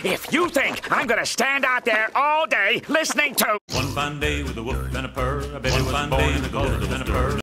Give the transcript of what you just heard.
If you think I'm gonna stand out there all day listening to... One fine day with a woof and a purr, a baby was born in the golden and a purr.